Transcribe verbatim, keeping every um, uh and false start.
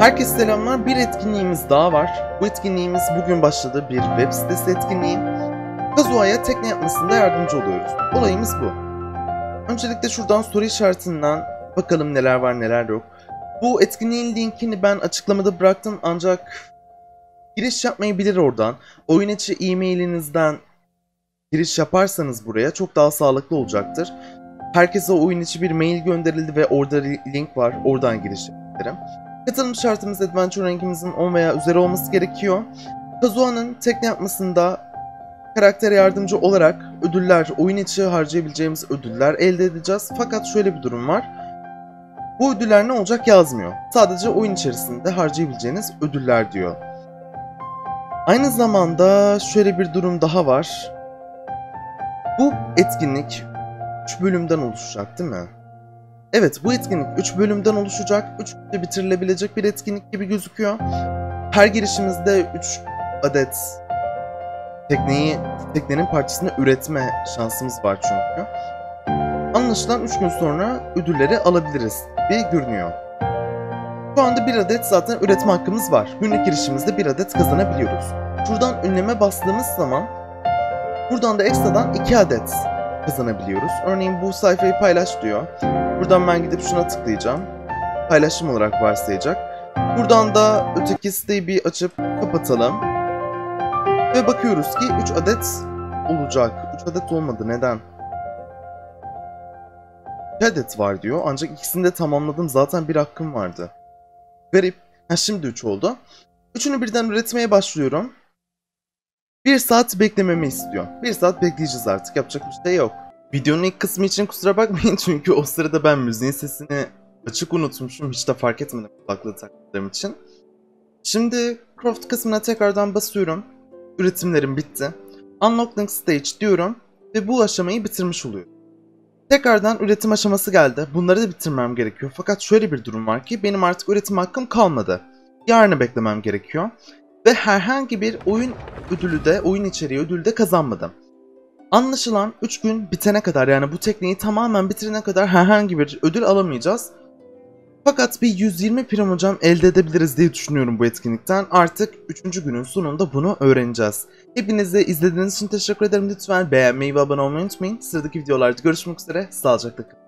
Herkese selamlar. Bir etkinliğimiz daha var. Bu etkinliğimiz bugün başladı. Bir web sitesi etkinliği. Kazuha'ya tekne yapmasında yardımcı oluyoruz. Olayımız bu. Öncelikle şuradan soru işaretinden bakalım neler var neler yok. Bu etkinliğin linkini ben açıklamada bıraktım ancak giriş yapmayı bilir oradan. Oyun içi e-mailinizden giriş yaparsanız buraya çok daha sağlıklı olacaktır. Herkese oyun içi bir mail gönderildi ve orada link var. Oradan giriş yapabilirim. Katılım şartımız Adventure rankimizin on veya üzeri olması gerekiyor. Kazuha'nın tekne yapmasında karakter yardımcı olarak ödüller, oyun içi harcayabileceğimiz ödüller elde edeceğiz. Fakat şöyle bir durum var. Bu ödüller ne olacak yazmıyor. Sadece oyun içerisinde harcayabileceğiniz ödüller diyor. Aynı zamanda şöyle bir durum daha var. Bu etkinlik üç bölümden oluşacak değil mi? Evet, bu etkinlik üç bölümden oluşacak. üç günde bitirilebilecek bir etkinlik gibi gözüküyor. Her girişimizde üç adet tekneyi, teknenin parçasını üretme şansımız var çünkü. Anlaşılan üç gün sonra ödülleri alabiliriz gibi görünüyor. Şu anda bir adet zaten üretme hakkımız var. Günlük girişimizde bir adet kazanabiliyoruz. Şuradan ünleme bastığımız zaman buradan da ekstradan iki adet kazanabiliyoruz. Örneğin bu sayfayı paylaş diyor. Buradan ben gidip şuna tıklayacağım. Paylaşım olarak varsayacak. Buradan da öteki siteyi bir açıp kapatalım. Ve bakıyoruz ki üç adet olacak. üç adet olmadı. Neden? iki adet var diyor. Ancak ikisini de tamamladım. Zaten bir hakkım vardı. Garip. Ha, şimdi üç oldu. Üçünü birden üretmeye başlıyorum. Bir saat beklememi istiyor. Bir saat bekleyeceğiz artık. Yapacak bir şey yok. Videonun ilk kısmı için kusura bakmayın çünkü o sırada ben müziğin sesini açık unutmuşum. Hiç de fark etmedim kulaklığı taktığım için. Şimdi Craft kısmına tekrardan basıyorum. Üretimlerim bitti. Unlock Next Stage diyorum ve bu aşamayı bitirmiş oluyorum. Tekrardan üretim aşaması geldi. Bunları da bitirmem gerekiyor. Fakat şöyle bir durum var ki benim artık üretim hakkım kalmadı. Yarını beklemem gerekiyor. Ve herhangi bir oyun ödülü de, oyun içeriği ödülü de kazanmadım. Anlaşılan üç gün bitene kadar, yani bu tekneyi tamamen bitirene kadar herhangi bir ödül alamayacağız. Fakat bir yüz yirmi primocam elde edebiliriz diye düşünüyorum bu etkinlikten. Artık üçüncü günün sonunda bunu öğreneceğiz. Hepinize izlediğiniz için teşekkür ederim. Lütfen beğenmeyi ve abone olmayı unutmayın. Sıradaki videolarda görüşmek üzere. Sağlıcakla kalın.